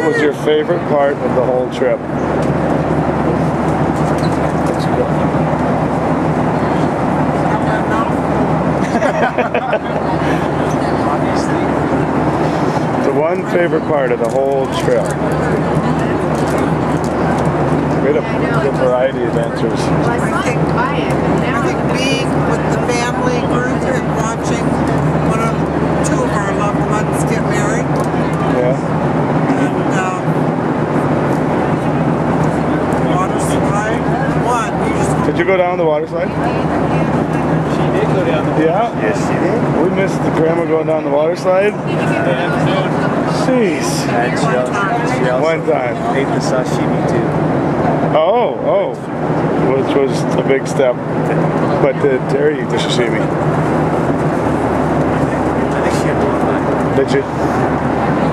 What was your favorite part of the whole trip? The one favorite part of the whole trip. We had a good variety of answers. I think being with the family group and watching two of our loved ones get married. Yeah. And water slide. Did you go down the water slide? She did go down the water slide. Yeah? Yes, she did. We missed the grandma going down the water slide. Jeez. And she also One time. ate the sashimi too. Oh. Which was a big step. But did Terry eat the sashimi? I think she had one. Did you?